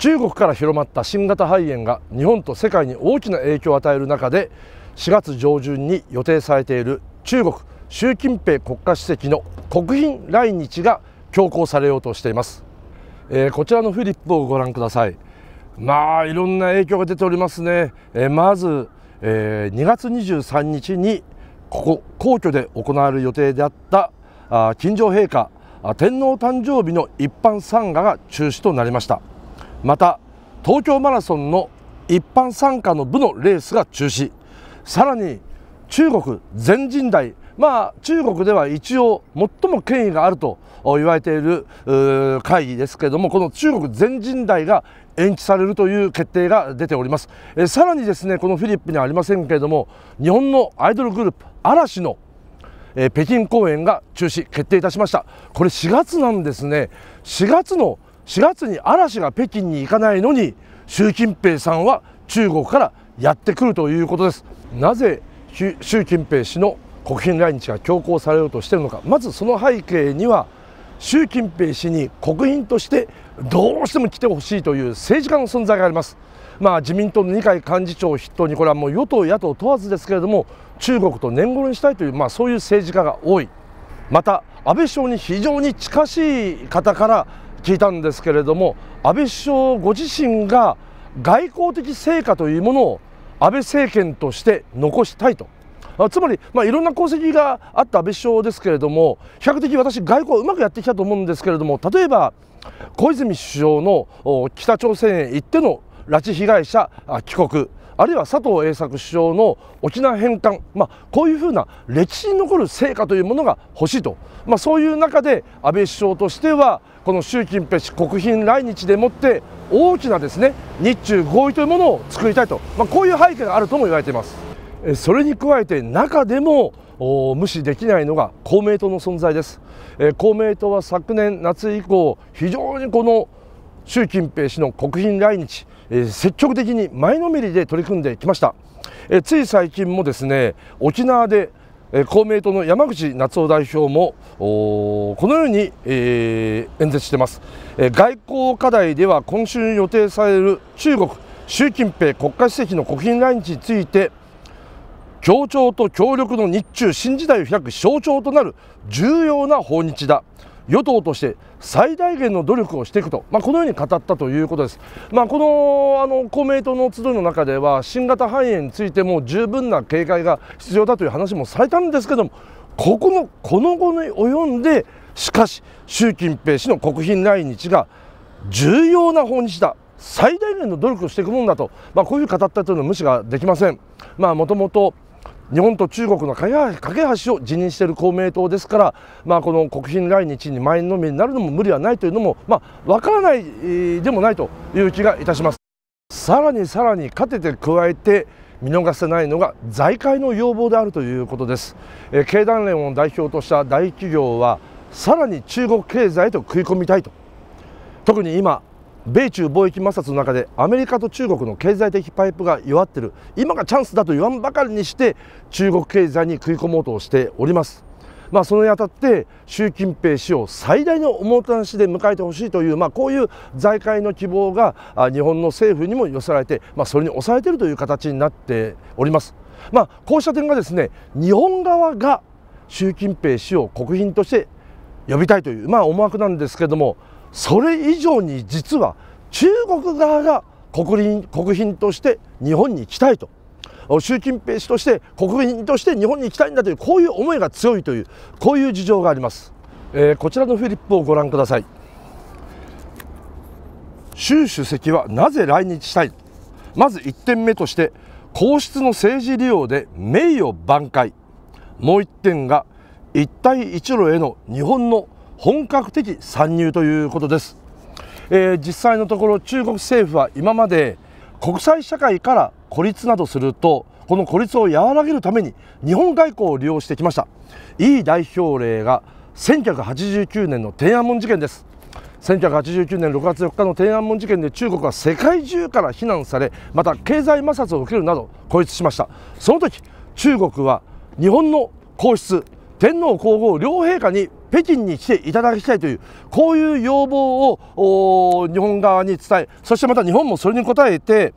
中国から広まった新型肺炎が日本と世界に大きな影響を与える中で、4月上旬に予定されている中国習近平国家主席の国賓来日が強行されようとしています。こちらのフリップをご覧ください。いろんな影響が出ておりますね。まず、2月23日に皇居で行われる予定であった金城陛下天皇誕生日の一般参賀が中止となりました。また東京マラソンの一般参加の部のレースが中止、さらに中国全人代、中国では一応最も権威があると言われている会議ですけれども、この中国全人代が延期されるという決定が出ております。さらにですね、このフリップにはありませんけれども、日本のアイドルグループ嵐の北京公演が中止決定いたしました。これ4月なんですね。4月に嵐が北京に行かないのに習近平さんは中国からやってくるということです。なぜ習近平氏の国賓来日が強行されようとしているのか。まずその背景には習近平氏に国賓としてどうしても来てほしいという政治家の存在があります。自民党の二階幹事長を筆頭に、これはもう与党野党問わずですけれども、中国と年頃にしたいという、そういう政治家が多い。また安倍首相に非常に近しい方から聞いたんですけれども、安倍首相ご自身が外交的成果というものを安倍政権として残したいと。つまり、いろんな功績があった安倍首相ですけれども、比較的私外交をうまくやってきたと思うんですけれども、例えば小泉首相の北朝鮮へ行っての拉致被害者帰国、あるいは佐藤栄作首相の沖縄返還、こういうふうな歴史に残る成果というものが欲しいと、そういう中で安倍首相としてはこの習近平氏国賓来日でもって大きなですね日中合意というものを作りたいと、こういう背景があるとも言われています。それに加えて中でも無視できないのが公明党の存在です。公明党は昨年夏以降非常にこの習近平氏の国賓来日、積極的に前のめりで取り組んできました。つい最近もですね、沖縄で公明党の山口那津男代表もこのように演説しています。外交課題では今週予定される中国習近平国家主席の国賓来日について、協調と協力の日中新時代を開く象徴となる重要な訪日だ。与党として最大限の努力をしていくと、このように語ったということです。この公明党の集いの中では新型肺炎についても十分な警戒が必要だという話もされたんですけども、この後に及んでしかし習近平氏の国賓来日が重要な訪日だ、最大限の努力をしていくものだと、こういうふうに語ったというのは無視ができません。もともと日本と中国の架け橋を辞任している公明党ですから、この国賓来日に前のめりになるのも無理はないというのも、わからないでもないという気がいたします。さらに勝てて加えて見逃せないのが財界の要望であるということです。経団連を代表とした大企業はさらに中国経済へと食い込みたいと。特に今米中貿易摩擦の中でアメリカと中国の経済的パイプが弱っている、今がチャンスだと言わんばかりにして中国経済に食い込もうとしております。そのにあたって習近平氏を最大のおもてなしで迎えてほしいという、こういう財界の希望が日本の政府にも寄せられて、それに抑えているという形になっております。こうした点がですね、日本側が習近平氏を国賓として呼びたいという思惑なんですけれども、それ以上に実は中国側が国賓として日本に来たいと、習近平氏として国賓として日本に来たいんだという、こういう思いが強いという、こういう事情があります。こちらのフリップをご覧ください。習主席はなぜ来日したい。まず1点目として、皇室の政治利用で名誉挽回。もう1点が一帯一路への日本の本格的参入ということです。実際のところ中国政府は今まで国際社会から孤立などすると、この孤立を和らげるために日本外交を利用してきました。いい代表例が1989年の天安門事件です。1989年6月4日の天安門事件で中国は世界中から非難され、また経済摩擦を受けるなど孤立しました。その時中国は日本の皇室天皇皇后両陛下に北京に来ていただきたいというこういう要望を日本側に伝え、そしてまた日本もそれに応えて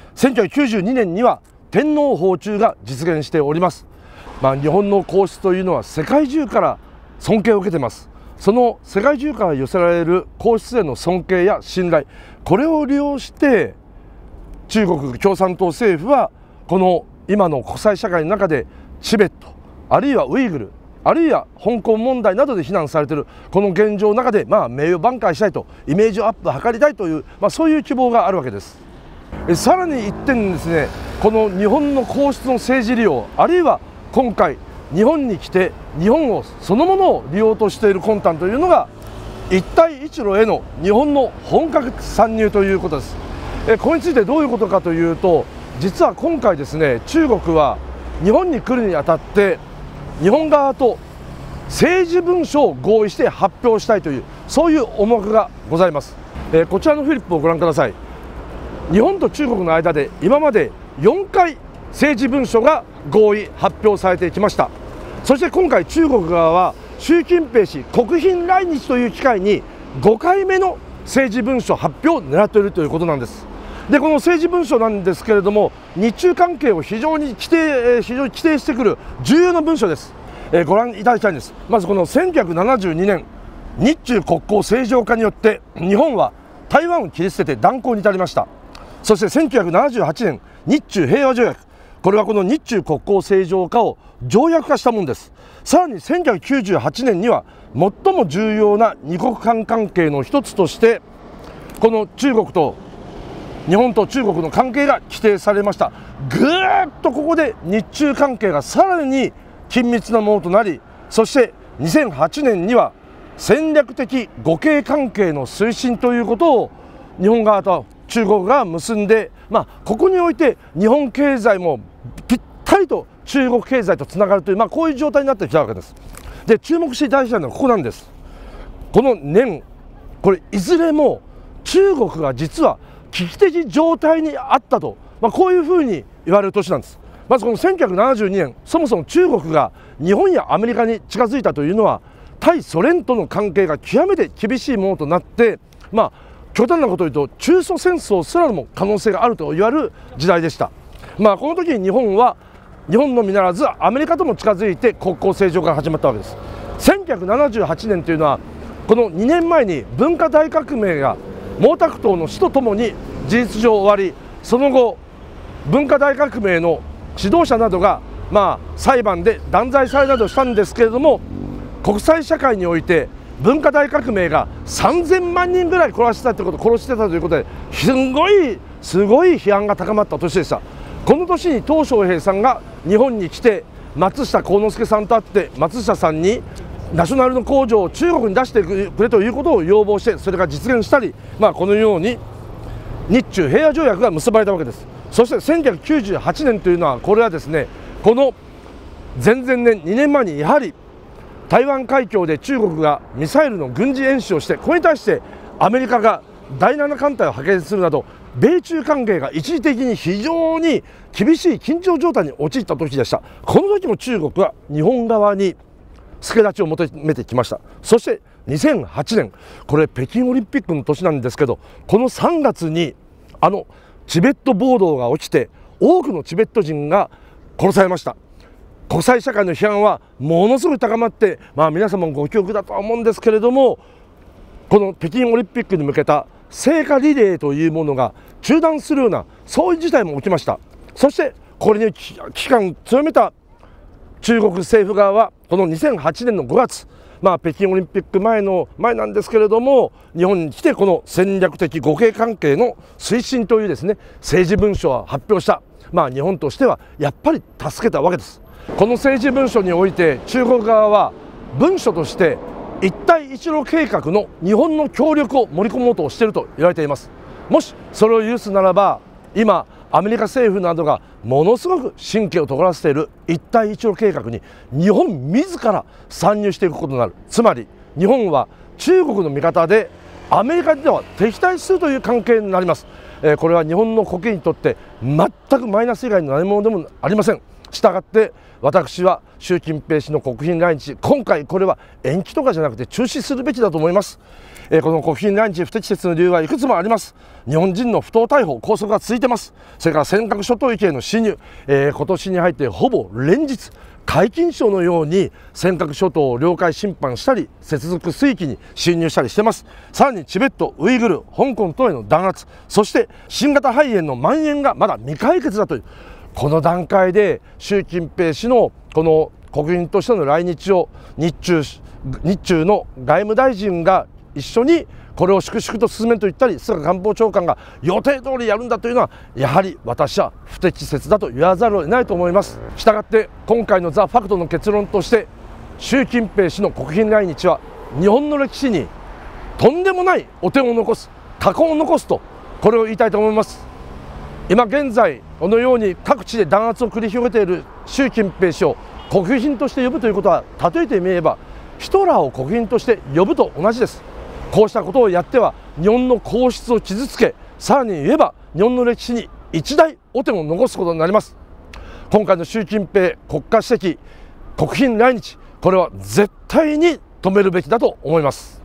1992年には天皇訪中が実現しております。日本の皇室というのは世界中から尊敬を受けています。その世界中から寄せられる皇室への尊敬や信頼、これを利用して中国共産党政府はこの今の国際社会の中でチベット、あるいはウイグル、あるいは香港問題などで非難されているこの現状の中で名誉挽回したいと、イメージアップを図りたいという、そういう希望があるわけです。さらに一点ですね、この日本の皇室の政治利用、あるいは今回日本に来て日本をそのものを利用としている魂胆というのが一帯一路への日本の本格参入ということです。これについてどういうことかというと、実は今回ですね、中国は日本に来るにあたって日本側と政治文書を合意して発表したいという、そういう思惑がございます。こちらのフリップをご覧ください。日本と中国の間で今まで4回政治文書が合意発表されてきました。そして今回中国側は習近平氏国賓来日という機会に5回目の政治文書発表を狙っているということなんです。でこの政治文書なんですけれども、日中関係を非常に規定してくる重要な文書です。ご覧いただきたいんです。まずこの1972年日中国交正常化によって日本は台湾を切り捨てて断交に至りました。そして1978年日中平和条約、これはこの日中国交正常化を条約化したものです。さらに1998年には最も重要な二国間関係の一つとしてこの日本と中国の関係が規定されました。ぐーっとここで日中関係がさらに緊密なものとなり、そして2008年には戦略的互恵関係の推進ということを日本側と中国が結んで、ここにおいて日本経済もぴったりと中国経済とつながるという、こういう状態になってきたわけです。で注目していただきたいのはここなんです。この年、これいずれも中国が実は危機的状態にあったと、こういうふうに言われる年なんです。まずこの1972年、そもそも中国が日本やアメリカに近づいたというのは対ソ連との関係が極めて厳しいものとなって、極端なことを言うと中ソ戦争すらも可能性があると言われる時代でした。この時に日本のみならずアメリカとも近づいて国交正常化が始まったわけです。1978年というのはこの2年前に文化大革命が毛沢東の死とともに事実上終わり、その後文化大革命の指導者などが裁判で断罪されなどしたんですけれども、国際社会において文化大革命が3000万人ぐらい殺してたということで、すごい批判が高まった年でした。この年に鄧小平さんが日本に来て松下幸之助さんと会って松下さんにナショナルの工場を中国に出してくれということを要望して、それが実現したり、このように日中平和条約が結ばれたわけです。そして1998年というのはこれはですね、この前々年2年前にやはり台湾海峡で中国がミサイルの軍事演習をして、これに対してアメリカが第7艦隊を派遣するなど米中関係が一時的に非常に厳しい緊張状態に陥った時でした。この時も中国は日本側に助立ちを求めてきました。そして2008年、これ北京オリンピックの年なんですけど、この3月にチベット暴動が起きて多くのチベット人が殺されました。国際社会の批判はものすごい高まって、皆様もご記憶だとは思うんですけれども、この北京オリンピックに向けた聖火リレーというものが中断するような、そういう事態も起きました。そしてこれに危機感を強めた中国政府側はこの2008年の5月、北京オリンピック前なんですけれども、日本に来てこの戦略的互恵関係の推進というですね政治文書を発表した。日本としてはやっぱり助けたわけです。この政治文書において中国側は文書として一帯一路計画の日本の協力を盛り込もうとしていると言われています。もしそれを許すならば、今アメリカ政府などがものすごく神経を尖らせている一帯一路計画に日本自ら参入していくことになる。つまり日本は中国の味方でアメリカでは敵対するという関係になります。これは日本の国益にとって全くマイナス以外の何者でもありません。したがって私は習近平氏の国賓来日、今回これは延期とかじゃなくて中止するべきだと思います。この国賓来日不適切な理由はいくつもあります。日本人の不当逮捕、拘束が続いてます。それから尖閣諸島域への侵入、今年に入ってほぼ連日皆勤賞のように尖閣諸島を領海侵犯したり接続水域に侵入したりしてます。さらにチベット、ウイグル、香港等への弾圧、そして新型肺炎の蔓延がまだ未解決だという、この段階で習近平氏のこの国賓としての来日を日中の外務大臣が一緒にこれを粛々と進めると言ったり、菅官房長官が予定通りやるんだというのは、やはり私は不適切だと言わざるを得ないと思います。したがって今回のザ・ファクトの結論として、習近平氏の国賓来日は日本の歴史にとんでもない汚点を残す、禍根を残すと、これを言いたいと思います。今現在このように各地で弾圧を繰り広げている習近平氏を国賓として呼ぶということは、例えてみればヒトラーを国賓として呼ぶと同じです。こうしたことをやっては日本の皇室を傷つけ、さらに言えば日本の歴史に一大汚点を残すことになります。今回の習近平国家主席国賓来日、これは絶対に止めるべきだと思います。